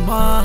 mama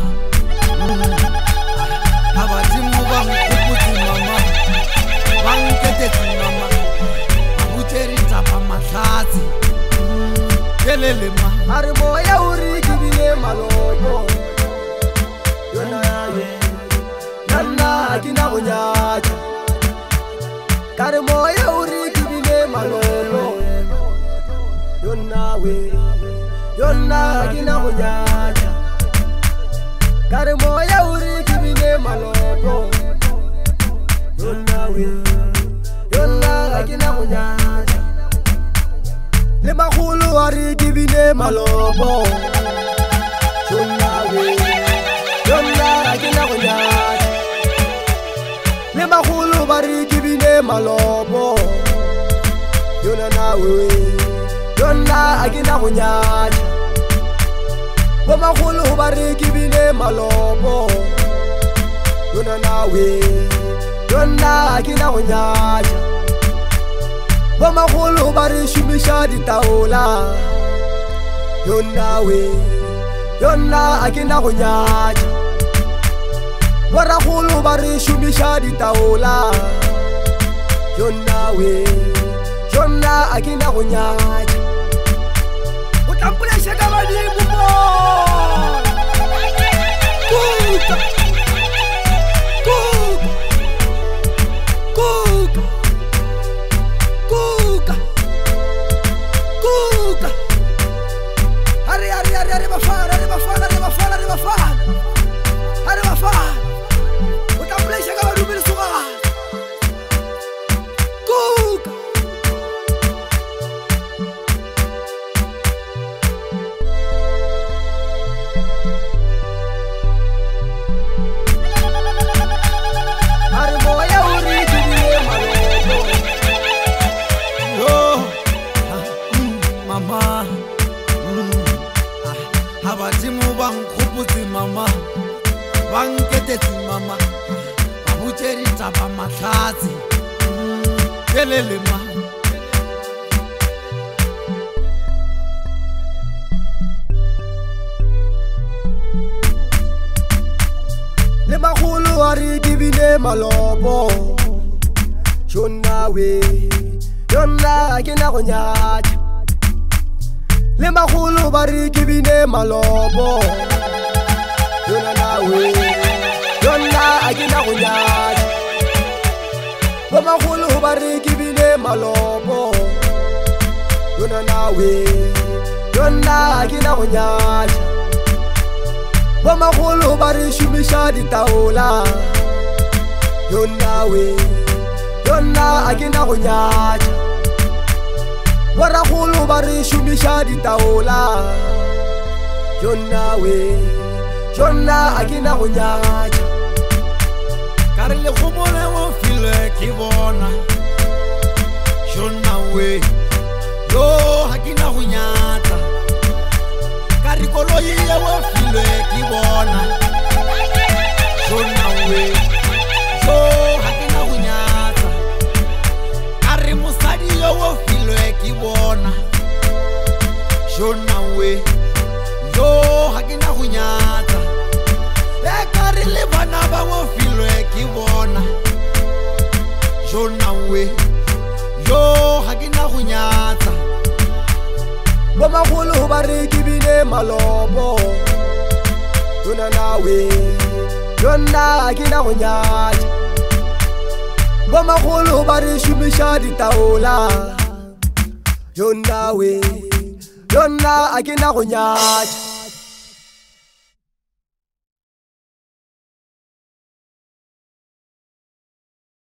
abadimu bangikubuti mama bangiketeti mama abuteri tapa mahlatsi kelele ma ari moya uri kibile malobo yona yawe nana akina kunyacha kari moya uri kibile malobo yona we yona akina kunyacha kari moya uri kibile malobo yona we yona akina kunyacha le magolo ari kibile malobo yona we yona akina kunyacha le magolo bari kibile malobo yona nawe yona akina kunyacha bo magolo bari kibile malobo yona nawe yona akina kunyacha bo magolo bari shumisha ditaola yona we yona akina kunyacha wara khulu bari shumisha ditaola yona we yona akina kunyacha utampule shaka badi bubo kuka kuka kuka kuka kuka hari bafana hari bafana hari bafana hari bafana hari bafana utampule shaka badi bubo suka kuka mama abadimu bangikubuti mama bangiketeti mama abuteri tapa mahlatsi kelele ma le magolo ari kibile malobo yona we yona akina kunyacha le magolo bari kibile malobo yona nawe yona akina kunyacha bo magolo bari kibile malobo yona nawe yona akina kunyacha bo magolo bari shumisha ditaola yona we yona akina kunyacha wara khulu bari shumisha ditaola yona we yona akina kunyacha kare le khumole wo file kibona yona we yo akina kunyacha kare koloyi wo file kibona yona we yo akina kunyacha kare musadi wo file kibona yona we yo hakina kunyata ekari le bana ba wo file kibona yona we yo hakina kunyata bo magolo bari kibile malobo yona nawe yona hakina kunyata bo magolo bari shumisha ditaola yona we yona akina kunyacha